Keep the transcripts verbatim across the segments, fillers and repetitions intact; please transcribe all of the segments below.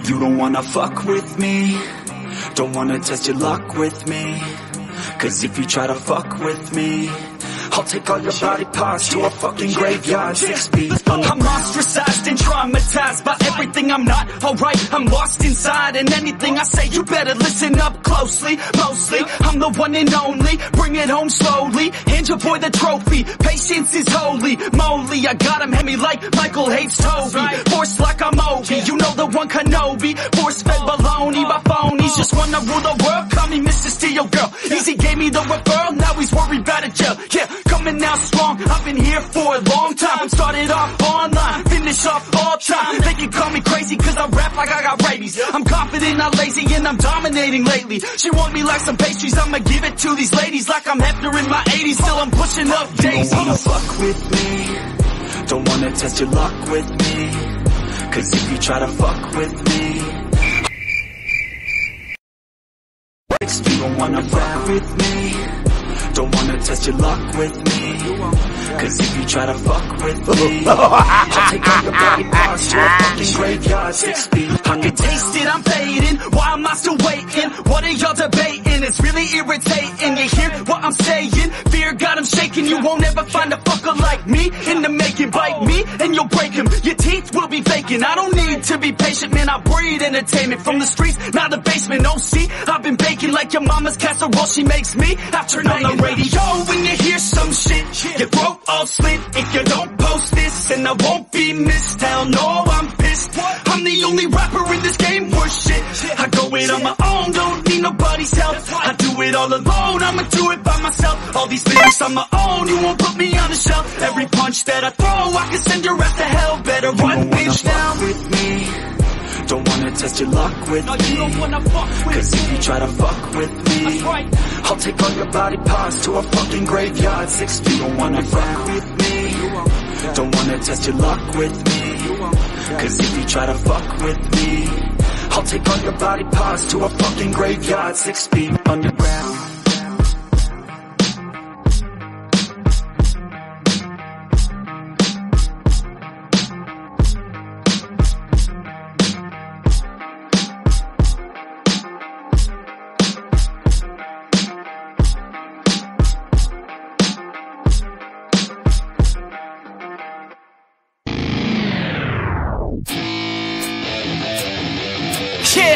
You don't wanna fuck with me, don't wanna test your luck with me, cause if you try to fuck with me, I'll take all your body parts to a fucking graveyard, six feet under. I'm ostracized and traumatized by everything I'm not. Alright, I'm lost inside, and anything I say you better listen up closely. Mostly, I'm the one and only, bring it home slowly, hand your boy the trophy, patience is holy moly. I got him, hit me like Michael hates Toby, force like I'm Obi, you know the one Kenobi, force fed baloney by phonies, just wanna rule the world, call me Mister Steel Girl. Easy gave me the referral, now he's worried about a jail, yeah. Coming out strong, I've been here for a long time. Started off online, finish off all time. They can call me crazy cause I rap like I got rabies. I'm confident, not lazy, and I'm dominating lately. She want me like some pastries, I'ma give it to these ladies like I'm Hefner in my eighties. Still I'm pushing up daisies. You don't wanna fuck with me, don't wanna test your luck with me, cause if you try to fuck with me, you don't wanna fuck with me, don't wanna test your luck with me, cause if you try to fuck with me, I'll take all your body parts to a fucking graveyard, six feet. I can taste it, I'm fading, why am I still waiting? What are y'all debating? It's really irritating, you hear what I'm saying? Fear got him shaking, you won't ever find a fucker like me in the making. Bite me and you'll break him, your teeth will be vacant. I don't need to be patient, man, I breed entertainment. From the streets, now the basement, oh see, I've been baking like your mama's casserole, she makes me. I turn on the radio when you hear some shit, your throat all slit. If you don't post this, and I won't be missed. Hell no, I'm pissed. I'm the only rapper in this game worth shit. I go it on my own, don't need nobody's help. I do it all alone, I'ma do it by myself. All these lyrics on my own, you won't put me on the shelf. Every punch that I throw, I can send your ass to hell. Better run, bitch, down with me, don't wanna test your luck with no, you don't wanna fuck with cause if you try to fuck with me, right, I'll take all your body parts to a fucking graveyard, six feet. Don't wanna fuck with me, don't wanna test your luck with me, cause if you try to fuck with me, I'll take all your body parts to a fucking graveyard, six feet underground. Yeah,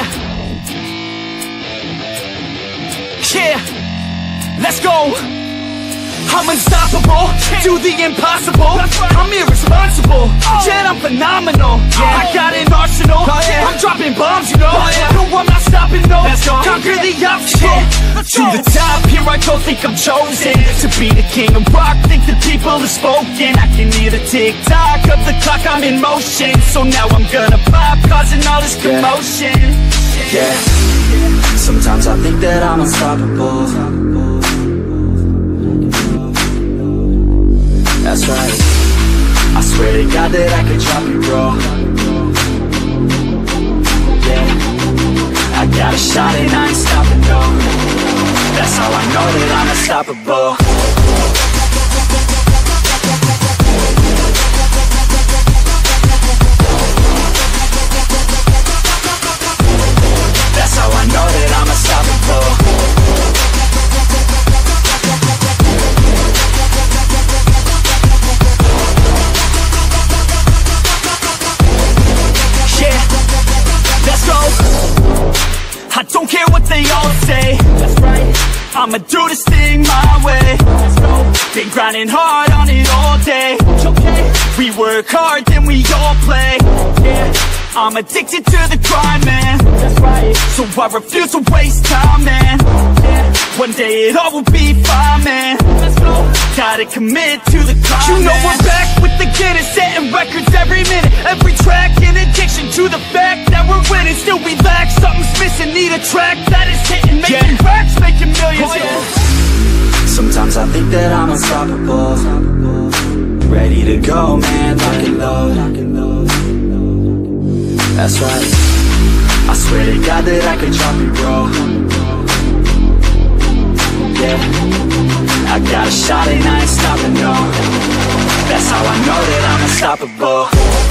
yeah, let's go. I'm unstoppable, do the impossible. I'm irresponsible, yet I'm phenomenal. I got an arsenal, I'm dropping bombs, you know. No, I'm not stopping, no. Conquer the obstacle. To the top, here I go, think I'm chosen to be the king of rock, think the people have spoken. I can hear the tick-tock of the clock, I'm in motion. So now I'm gonna pop, causing all this commotion. Yeah, sometimes I think that I'm unstoppable. That's right, I swear to God that I could drop you, bro. Yeah, I got a shot and I ain't stopping, no. That's how I know that I'm unstoppable. That's how I know that I'm unstoppable. I don't care what they all say. That's right, I'ma do this thing my way. Let's go. Been grinding hard on it all day. Okay. We work hard, then we all play. Yeah, I'm addicted to the grind, man. That's right, so I refuse to waste time, man. Yeah, one day it all will be fine, man. Let's go. Gotta commit to the climb. You know man, we're back with the Guinness, setting records every minute, every track. In addiction to the fact that we're winning, still we lack something's missing. Need a track that is hitting, making yeah, racks, making millions. Oh, yeah. Sometimes I think that I'm unstoppable. Ready to go, man, lock and load. That's right, I swear to God that I could drop you, bro. Yeah, I got a shot and I ain't stopping, no. That's how I know that I'm unstoppable.